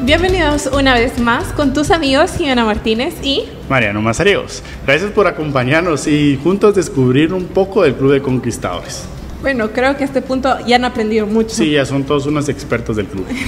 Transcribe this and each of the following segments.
Bienvenidos una vez más con tus amigos Jimena Martínez y Mariano Mazariegos. Gracias por acompañarnos y juntos descubrir un poco del Club de Conquistadores. Bueno, creo que a este punto ya han aprendido mucho. Sí, ya son todos unos expertos del club.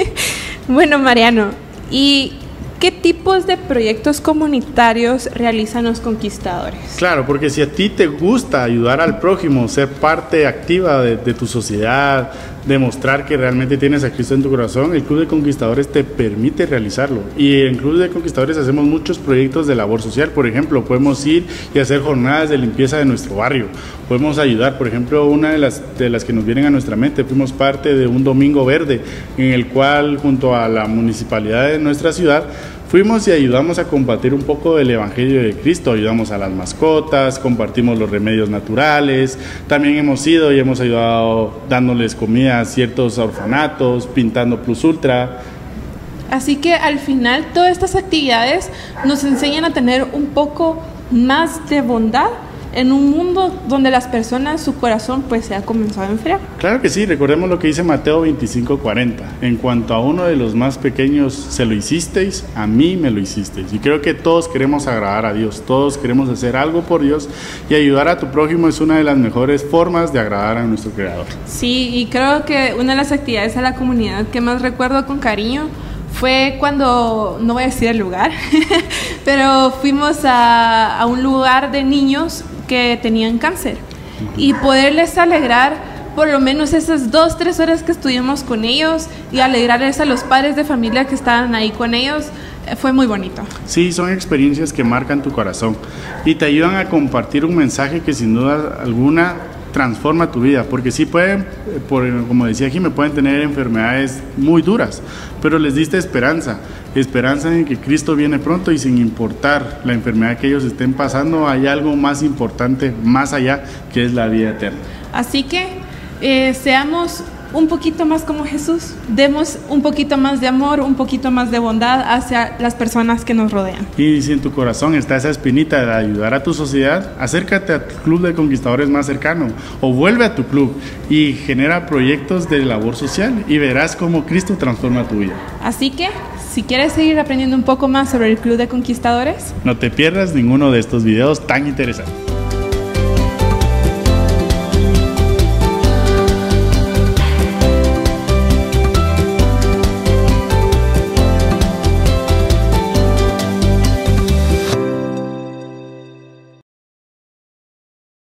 Bueno, Mariano, ¿y qué tipos de proyectos comunitarios realizan los conquistadores? Claro, porque si a ti te gusta ayudar al prójimo, ser parte activa de tu sociedad, demostrar que realmente tienes a Cristo en tu corazón, el Club de Conquistadores te permite realizarlo. Y en Club de Conquistadores hacemos muchos proyectos de labor social. Por ejemplo, podemos ir y hacer jornadas de limpieza de nuestro barrio. Podemos ayudar, por ejemplo, una de las que nos vienen a nuestra mente, fuimos parte de un Domingo Verde, en el cual junto a la municipalidad de nuestra ciudad, fuimos y ayudamos a compartir un poco del Evangelio de Cristo, ayudamos a las mascotas, compartimos los remedios naturales, también hemos ido y hemos ayudado dándoles comida a ciertos orfanatos, pintando Plus Ultra. Así que al final todas estas actividades nos enseñan a tener un poco más de bondad en un mundo donde las personas, su corazón pues se ha comenzado a enfriar. Claro que sí, recordemos lo que dice Mateo 25:40. En cuanto a uno de los más pequeños se lo hicisteis, a mí me lo hicisteis. Y creo que todos queremos agradar a Dios, todos queremos hacer algo por Dios, y ayudar a tu prójimo es una de las mejores formas de agradar a nuestro Creador. Sí, y creo que una de las actividades a la comunidad que más recuerdo con cariño fue cuando, no voy a decir el lugar, pero fuimos a un lugar de niños que tenían cáncer y poderles alegrar por lo menos esas 2-3 horas que estuvimos con ellos y alegrarles a los padres de familia que estaban ahí con ellos, fue muy bonito. Sí, son experiencias que marcan tu corazón y te ayudan a compartir un mensaje que sin duda alguna transforma tu vida, porque sí pueden, como decía Jimé, pueden tener enfermedades muy duras, pero les diste esperanza en que Cristo viene pronto y sin importar la enfermedad que ellos estén pasando, hay algo más importante, más allá, que es la vida eterna. Así que seamos un poquito más como Jesús, demos un poquito más de amor, un poquito más de bondad hacia las personas que nos rodean. Y si en tu corazón está esa espinita de ayudar a tu sociedad, acércate a tu club de conquistadores más cercano o vuelve a tu club y genera proyectos de labor social y verás cómo Cristo transforma tu vida. Así que, si quieres seguir aprendiendo un poco más sobre el Club de Conquistadores, no te pierdas ninguno de estos videos tan interesantes.